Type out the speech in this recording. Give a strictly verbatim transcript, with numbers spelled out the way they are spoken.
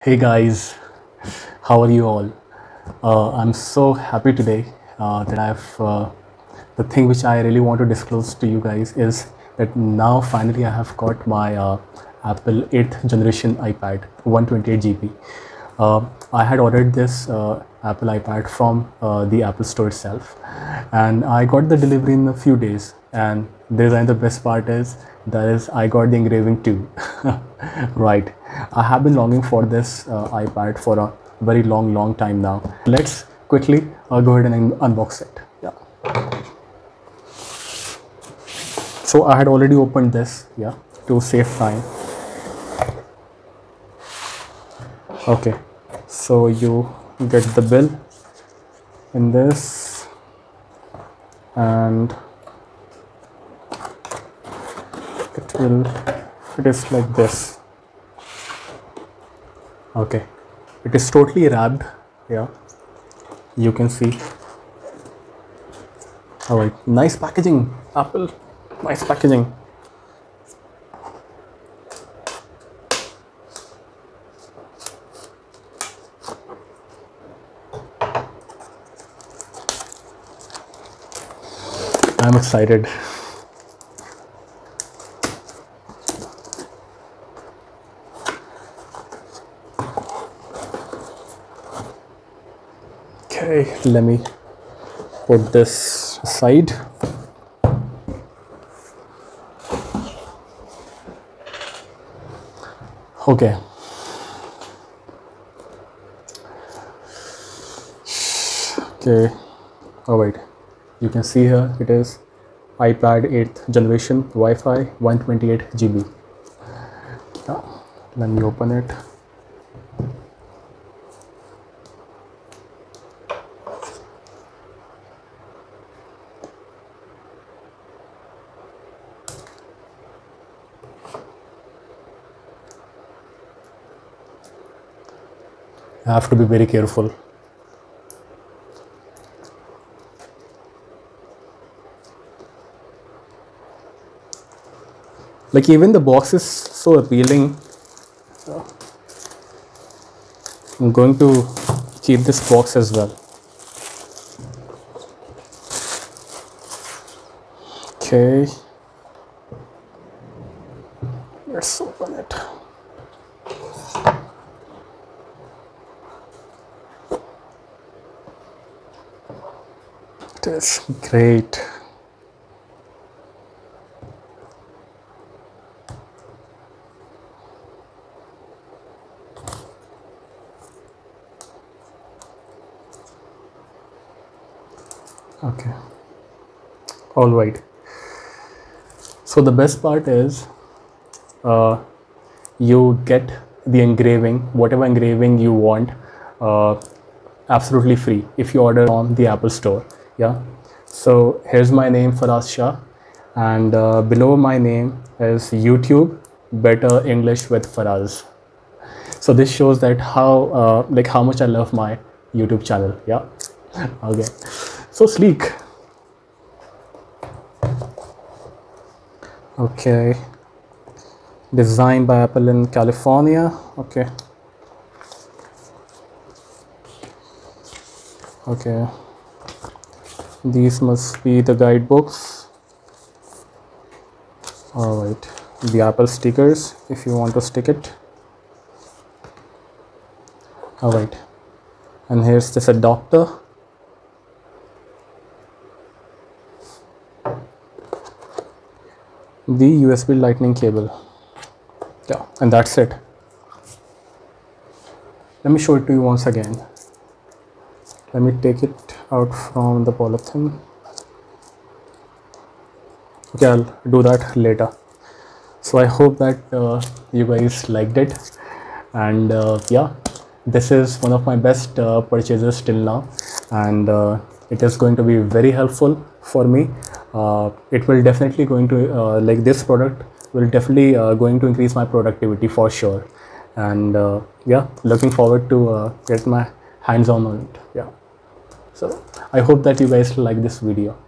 Hey guys, how are you all? Uh, I'm so happy today uh, that I've uh, the thing which I really want to disclose to you guys is that now finally I have got my uh, Apple eighth generation iPad one twenty-eight G B. Uh, I had ordered this uh, Apple iPad from uh, the Apple Store itself, and I got the delivery in a few days. And this and the best part is that is I got the engraving too. Right, I have been longing for this uh, iPad for a very long, long time now. Let's quickly uh, go ahead and un unbox it. Yeah. So I had already opened this, yeah, to save time. Okay, so you get the bill in this, and it will it is like this. Okay, it is totally wrapped, yeah, you can see. All right, nice packaging, Apple, nice packaging. I'm excited. Okay, let me put this aside. Okay. Okay. All right. You can see here it is iPad eighth generation Wi-Fi one twenty-eight G B. Yeah. Let me open it. I have to be very careful. Like, even the box is so appealing. I'm going to keep this box as well. Okay, let's open it. It is great. Okay, all right. So the best part is uh, you get the engraving, whatever engraving you want, uh, absolutely free if you order on the Apple Store. Yeah, so here's my name, Faraz Shah, and uh, below my name is YouTube Better English with Faraz. So this shows that how uh, like how much I love my YouTube channel. Yeah. Okay, so sleek. Okay, designed by Apple in California. Okay. Okay, these must be the guidebooks. All right, the Apple stickers if you want to stick it. All right, and here's this adapter. The U S B lightning cable. Yeah, and that's it. Let me show it to you once again. Let me take it out from the polythene. Okay, I'll do that later. So I hope that uh, you guys liked it, and uh, yeah, this is one of my best uh, purchases till now, and uh, it is going to be very helpful for me. Uh, it will definitely going to uh, like this product will definitely uh, going to increase my productivity for sure, and uh, yeah, looking forward to uh, get my hands on on it. Yeah, so I hope that you guys like this video.